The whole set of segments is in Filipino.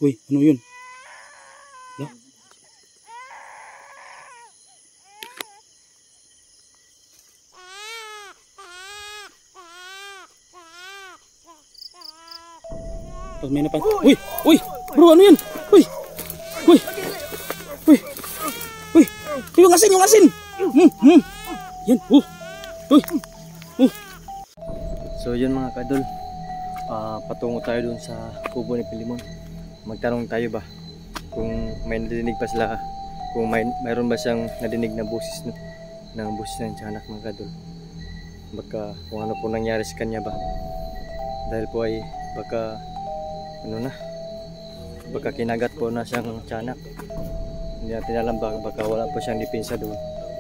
Uy, ano yun? Hala? Pag may napan... Uy! Uy! Bro, ano yun? Uy! Uy! Uy! Uy! Yung asin! Yung asin! Yan! Uy! So yun mga kadol, patungo tayo dun sa kubo ni Pilimon. Magtanong tayo ba kung may nadinig pa sila, kung mayroon ba siyang nadinig na boses ng boses ng tiyanak mga kadol. Baka kung ano po nangyari sa kanya ba, dahil po ay baka baka kinagat po na siyang tiyanak. Hindi natin alam, baka wala po siyang depensa doon.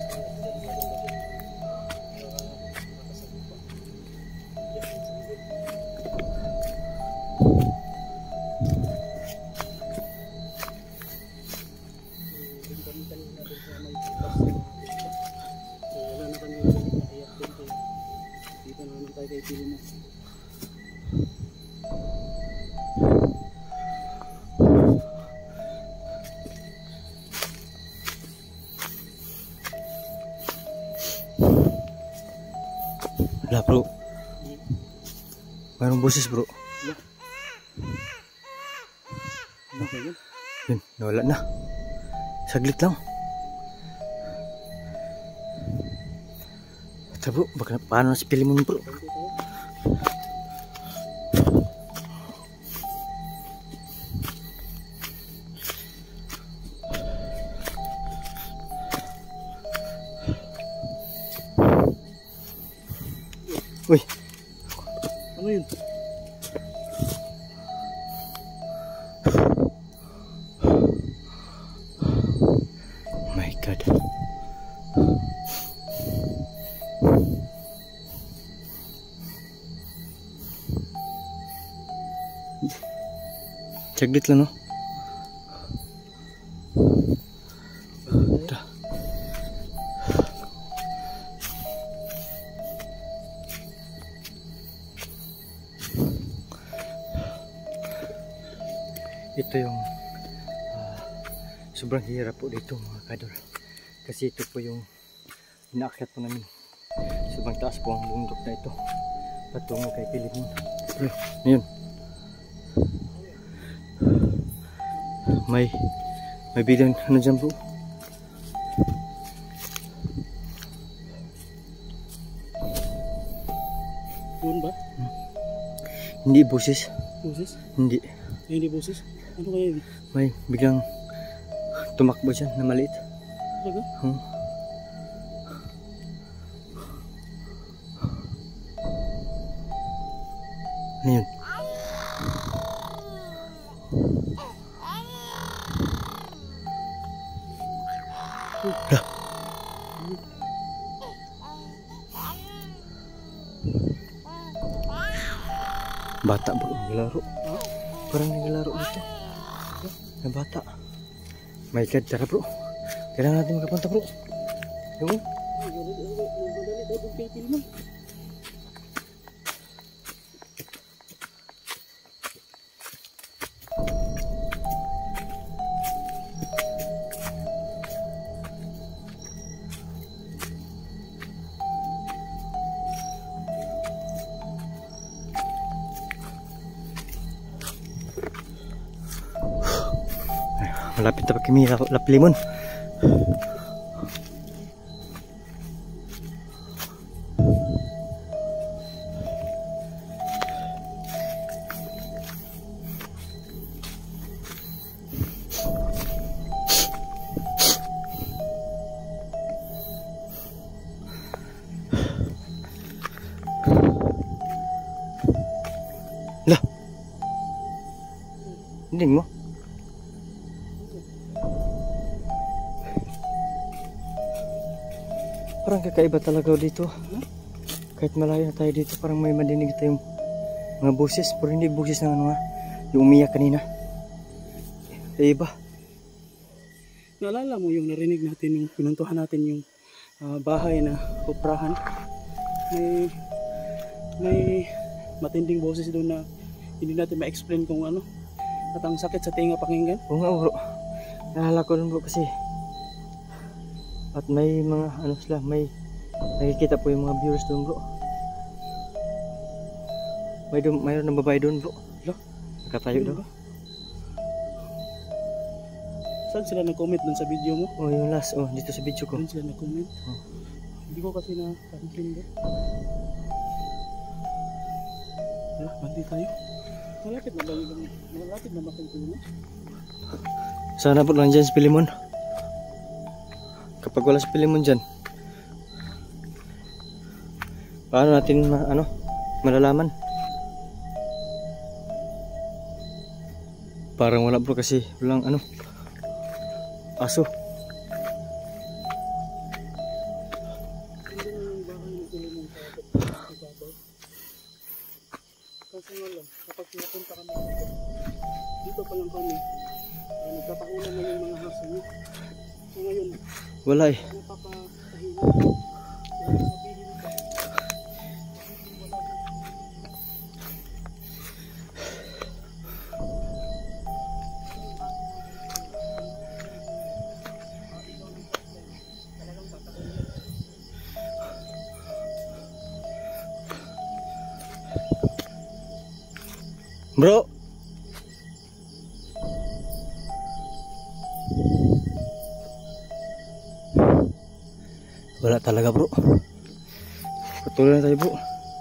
Wala bro, mayroong boses bro. Yun, nawala na. Saglit lang. Ito bro, baka paano na si Pilimon bro. Uy, ano yun? Oh my God. Saglit lang no. Ito yung sobrang hirap po dito mga kadol, kasi ito po yung inaakyat po namin. Sobrang taas po ang bundok na ito patungo kay Pilimon. Ayun, may bilang ano dyan bro. Doon ba? Hindi boses. Boses? Hindi. Hindi boses? Ano kaya yun? May biglang tumakbo dyan na maliit. Talaga? Ano yun? Dah. Bata bro, naglalaro. Parang naglalaro dito. Na bata. My God, tara bro. Kailangan natin makapunta bro. Yung? Malapit na pa kami Pilimon. Lah. Hindi mo. Parang kakaiba talaga dito. Kahit malayo na tayo dito, parang may madinig tayong mga boses. Pero hindi boses ng ano, yung umiyak kanina. Iba. Naalala mo yung narinig natin, yung pinuntuhan natin yung bahay na kuprahan. May matinding boses doon na hindi natin ma-explain kung ano. At ang sakit sa tinga pakinggan. Oo nga bro. Naalala ko nun bro kasi. At may mga ano sila, may nakikita po yung mga viewers doon bro. Mayroon ng babae doon bro. Lo? Nakatayo daw. Saan sila nag-comment dun sa video mo? Oh yung last, oh dito sa video ko. Doon sila nag-comment. Oh. Hindi ko kasi na-pansin doon. Tara, bandi tayo. Malapit na ba yung malapit na makikita? Sana po lang dyan si Pilimon. Kapag wala si Pilimon dyan, paano natin malalaman? Parang wala bro kasi walang aso. Kasi nga lang, kapag pinapunta kami dito pa lang kami, nagkapaulan na yung mga haso niyo. So ngayon, Wala eh. napapahina. Kaya sabihin ko, wala na. Bro. Wala talaga bro. Patuloy na tayo bro.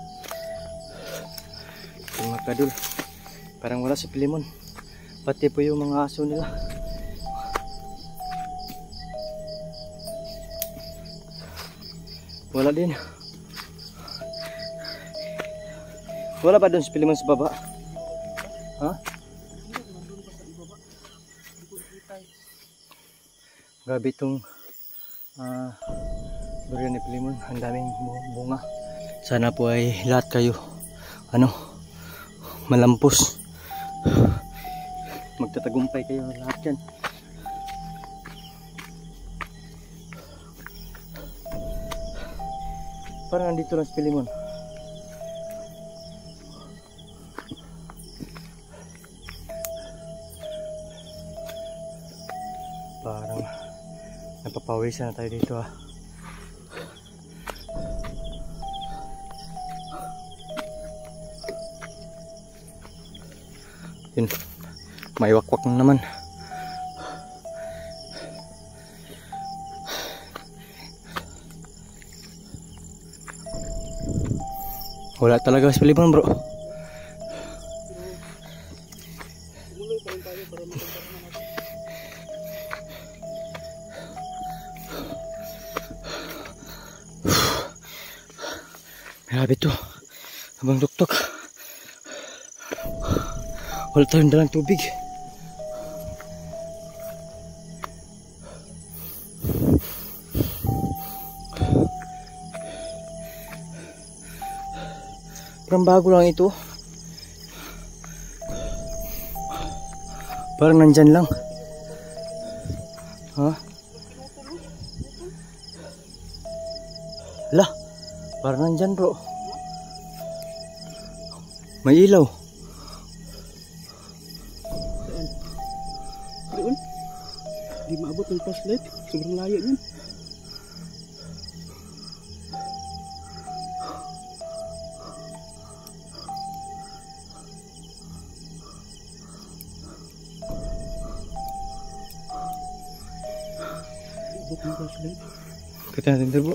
Yung mga kadol, parang wala si Pilimon. Pati po yung mga aso nila. Wala din. Wala ba doon si Pilimon sa baba? Ha? Grabe itong durian ni Pilimon. Ang daming bunga. Sana po ay lahat kayo malampos. Magtatagumpay kayo lahat yan. Parang nandito lang si Pilimon. Parang napapawisan na tayo dito ah. Yun, may wakwak na naman. Wala talaga si Pilimon bro. Tumuloy pa rin tayo para magpunta naman natin. Grabe to. Habang tuktok. Wala tayong dalang tubig. Parang bago lang ito. Parang nandyan lang. Ha? Lah, parang nandyan bro. May ilaw. Doon. Di maabot ng flashlight. Sobrang layo yun. Abot ng flashlight. Kita natin ito bro.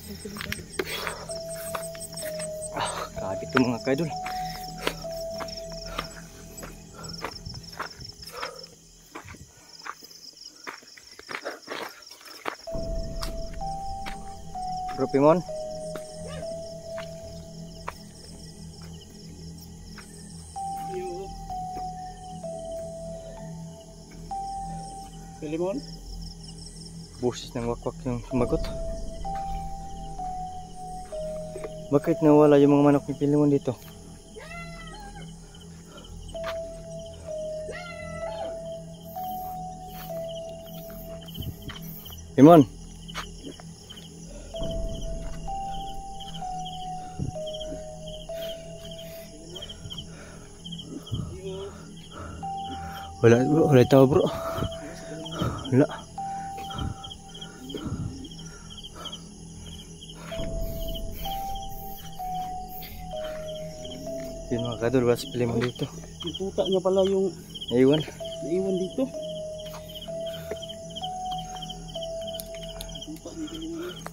Grabe ito mga kaidol. Bro Pimon. Pilimon? Boses ng wakwak yung sumagot. Bakit nawala yung mga manok ni Pilimon dito? Pimon. Wala tao bro. Wala. Yun mga kadol, wala si Pilimon dito. Yung tuta niya pala yung Naiwan. naiwan dito. Tuta niya yung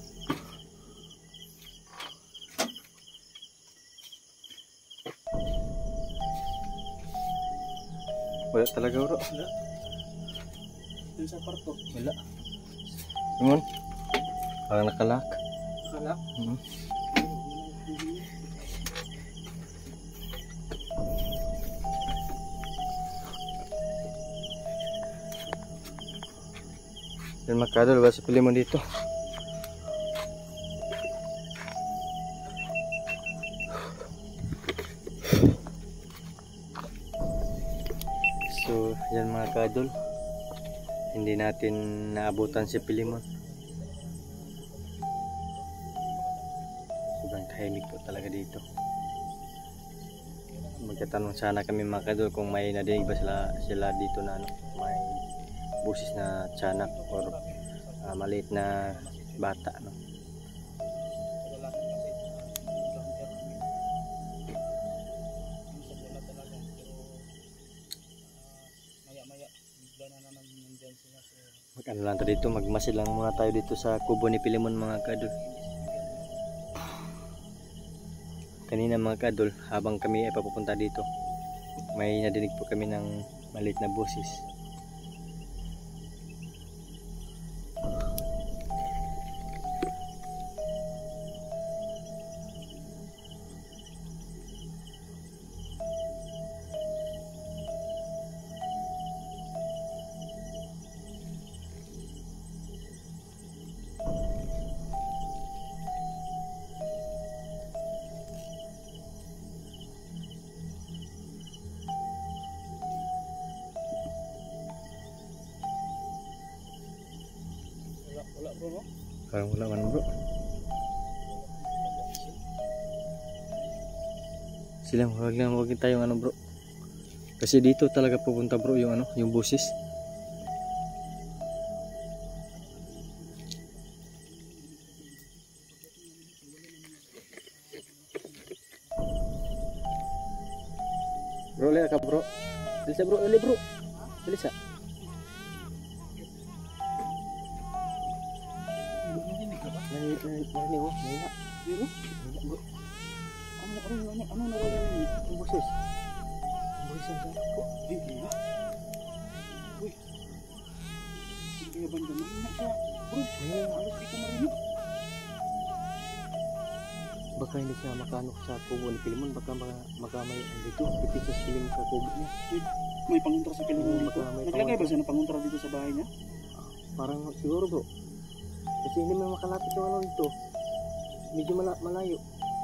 Wala talaga bro. wala. Yung sa parto. Wala. Pilimon. Parang nakalak. Kalak. Yan mga kadol, wala si Pilimon dito. So, yan mga kadol. Hindi natin naabutan si Pilimon. Sobrang tahimik po talaga dito. Magtatanong sana kami mga kadol kung may nadinig ba sila dito na ano, may busis na tiyanak or maliit na bata, no? Mag-ano lang tayo dito, magmasid lang muna tayo dito sa kubo ni Pilimon mga kadol. Kanina mga kadol, habang kami ay papupunta dito, may nadinig po kami ng maliit na busis. Wala bro, no? Parang wala man bro. Silang huwag tayong ano bro. Kasi dito talaga pupunta bro yung ano, yung busis. Bro, lihat ka bro. Bilis bro, bro. Bilis Narinig ko, mahina. Pero? Bro. Ano nararamdaman mo? Yung busis. Yung busis ang sarap po. Iya. Uy. Kaya banda mahina siya. Bro, halos di ko marinig. Baka hindi siya makanok sa kubo ni Pilimon. Baka may andito. Ipit sa Pilimon sa kubo niya. May panguntra sa Pilimon dito. May Naglagay ba siya ng panguntra dito sa bahay niya? Parang siguro bro. Kasi hindi mo makalapit yung ano dito. Medyo malayo.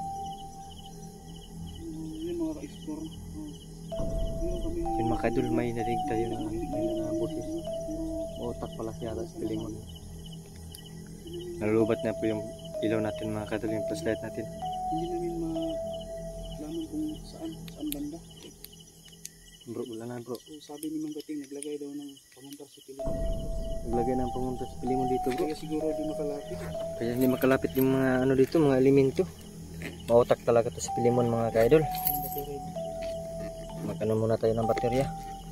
Yun mga ka-explore. Yun mga kadol, may narinig tayo na busis. Utak pala siya sa Pilimon. Nalubat na po yung ilaw natin mga kadol, yung flashlight natin. Hindi namin malaman kung saan banda. Bro, wala na bro. So, sabi ni Mang Gating, naglagay daw ng panguntra sa Pilimon. Naglagay ng pangunta sa Pilimon dito bro. Kaya siguro di makalapit. Kaya hindi makalapit yung mga ano dito, mga elemento. Mautak talaga to sa Pilimon mga ka-idol. Magkano muna tayo ng baterya.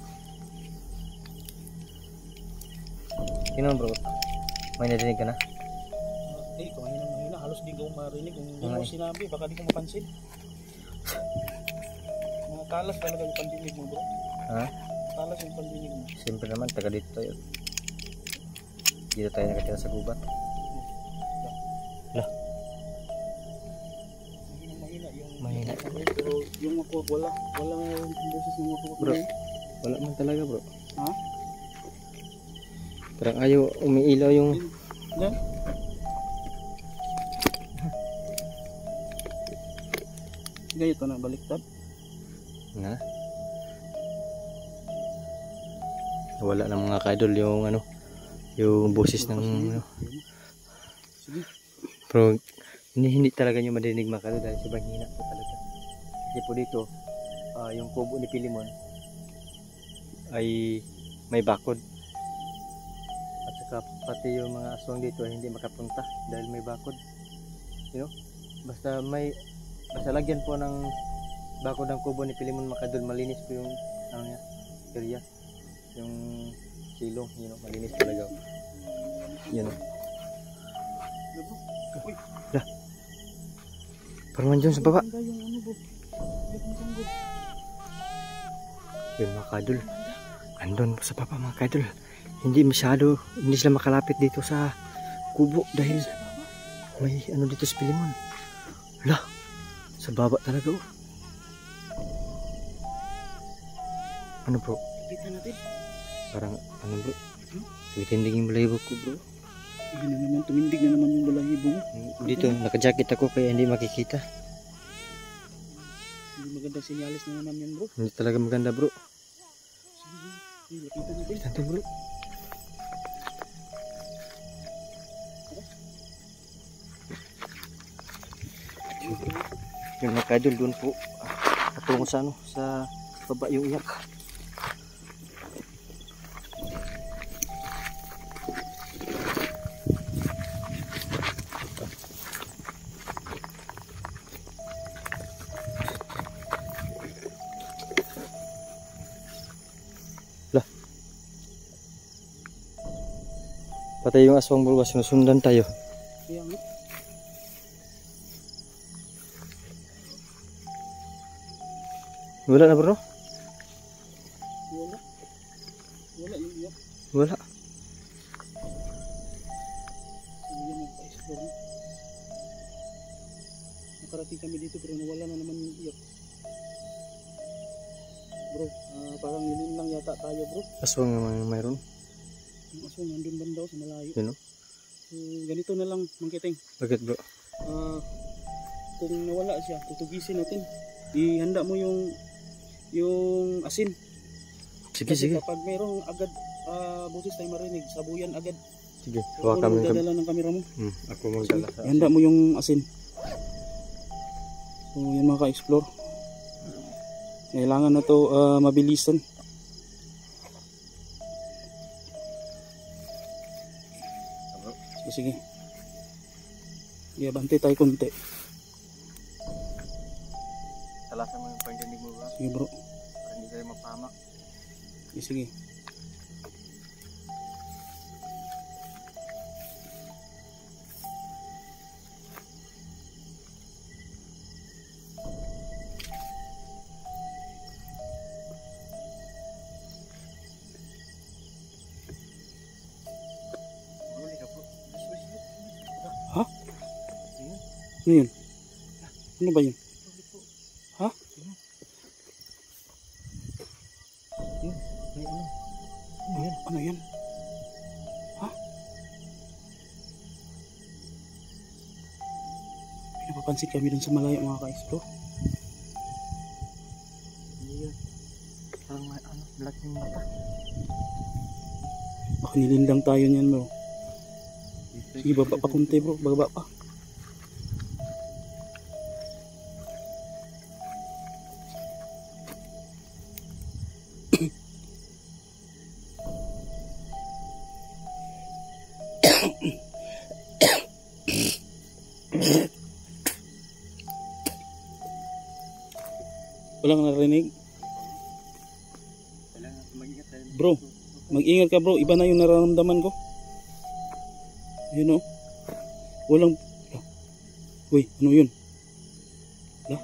Yun bro, may narinig ka na? Mahina. Halos di ko marinig. Kung hindi mo sinabi, baka di ko mapansin. Mga kalas talaga yung pandinig mo bro. Ha? Kalas yung pandinig mo. Siyempre naman, taga dito tayo. Dito tayo nakatira sa gubat. Lah. Mahina. Pero yung makuha, wala yung boses ng makuha. Bro, wala man talaga bro. Ha? Parang ayaw umiilaw yung... Yan? Ganito na, baliktad. Na? Wala na mga ka-idol yung ano, yung boses ng ano. Sige. Pero hindi talaga nyo madinig mga ka-idol dahil sobrang hina po talaga. Kasi po dito, yung kubo ni Pilimon, ay may bakod. At saka pati yung mga aswang dito ay hindi makapunta dahil may bakod. You know? Basta lagyan po ng bakod ng kubo ni Pilimon mga kadol, malinis po yung ano niya, area. Yung silong, you know, malinis talaga. Yan. Dah. Parang nandiyan sa baba. Yun mga kadol. Andun sa baba mga kadol. Hindi sila makalapit dito sa kubo dahil may ano dito sa Pilimon. Lah, sa baba talaga oh. Ano bro? Kita natin. Parang ano bro? Tumitindig yung balahibo ko bro. Yan na naman, tumindig na naman yung balahibo. Dito, naka-jacket ako kaya hindi makikita. Hindi magandang sinyalis na naman yan bro. Hindi talaga maganda bro. Sige, lapitan natin. Kita natin bro. Yung mga kadol doon po. Patungo sa ano, sa baba yung iyak. Patay yung aswang bro, sinusundan tayo. Kaya nga. Wala na bro? Wala yung iyak. Wala. So yan ang pa-explore na. Nakarating kami dito pero nawala na naman yung iyak. Bro, parang yun lang yata tayo bro. Aswang naman yung mayroon. Yung aso nandun banda sa malayo. Yun o? So ganito na lang Mang Kiting. Bakit bro? Kung nawala siya, tutugisin natin. Ihanda mo yung asin. Sige, Kasi sige. kapag mayroong agad busis tayo marinig, sabuyan agad. Sige, So, hawakan mo yung magdadala ng kamera mo. ako magdala sa Ihanda mo yung asin. So yan mga ka-explore. Kailangan na to mabilisan. Sige. Sige, bantay tayo konti. Talasan mo yung pandinig mo bro. Sige bro. Para hindi tayo mapahamak. Sige. Ha? Ano yun? Ano ba yun? Ha? May ano? Ayan. Ano yan? Ha? Pinapapansin kami dun sa malayo mga ka-explore. Hindi yun. Parang may ano, black yung mata. Baka nilindang tayo niyan bro. Sige, baba pa kunti bro, baba pa. Walang narinig? Kailangan mag-ingat tayo. Bro, mag-ingat ka bro, iba na yung nararamdaman ko. Yun o. Walang... Uy, ano yun? Lah?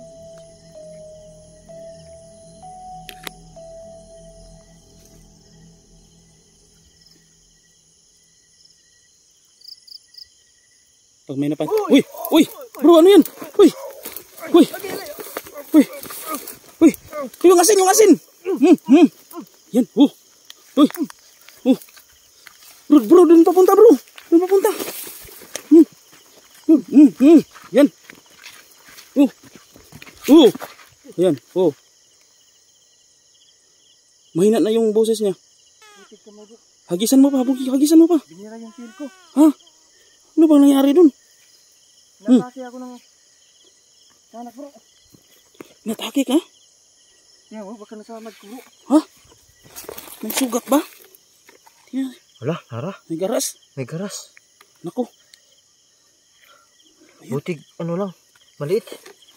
Pag may napan... Uy! Uy! Bro, ano yun? Uy! Uy! Uy! Uy! Yung asin! Yung asin! Yan! Uy! Bro, dun papunta bro! Dun papunta! Yan! Yan! Mahina na yung boses niya. Hagisan mo pa! Hagisan mo pa! Binira yung feel ko. Ha? Ano bang nangyari dun? Natake ako ng anak bro. Natake ka? Yan bro, baka nasamad ko bro. Ha? May sugat ba? Tingnan. Wala, Nara. May garas. May garas. Nako. Buti, ano lang, maliit.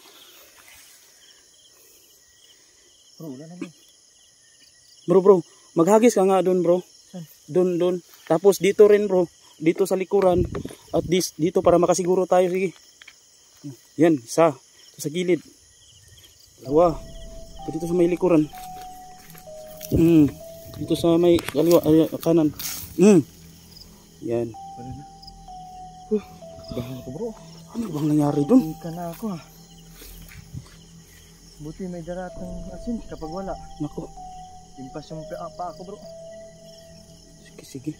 Bro, wala naman. Bro, maghagis ka nga doon, bro. Saan? Doon. Tapos dito rin, bro. Dito sa likuran. At dito para makasiguro tayo. Sige. Yan, isa. Ito sa gilid. Dalawa. Dito sa may likuran. Dito sa may kaliwa, kanan. Yan. Wala na. Bahan ko, bro. Ano bang nangyari doon? Ika na ako, ha. Buti may daratang asin kapag wala. Nako. Impas yung pa ako, bro. Sige.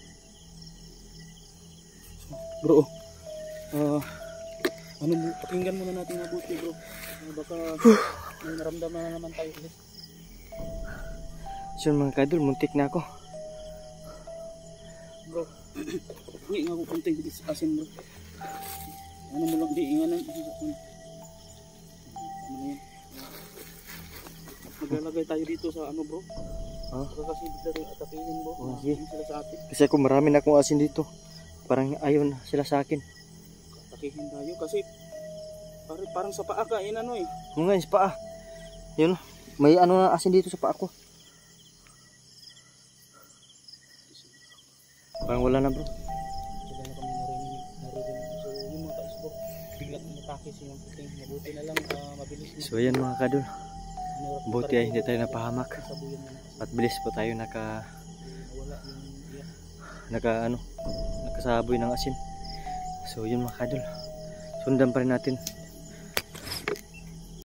Bro, pakinggan muna natin mabuti, bro. Baka may naramdaman na naman tayo ulit. So mga kadol, muntik na ako. Bro, hindi nga ako kunting asin, bro. Ano mo lang, di nga nang ano na yan. Maglalagay tayo dito sa ano, bro. Ha? Kasi bigla rin atakihin, bro. Sige. Sila sa atin. Kasi ako marami na akong asin dito. Parang ayaw na sila sa akin. Atakihin tayo kasi parang sa paa ka, ano eh. Kung nga, sa paa. Yun, may ano na asin dito sa paa ko. Parang wala na, bro. Wala na kami narinig. So yung mga ka-isbok, bigla umatake siya yung puting. Mabuti na lang, mabilis na. So yan mga kadol. Buti ay hindi tayo napahamak. Sabuyan na At bilis po tayo wala yung nakasaboy ng asin. So yun mga kadol. Sundan pa rin natin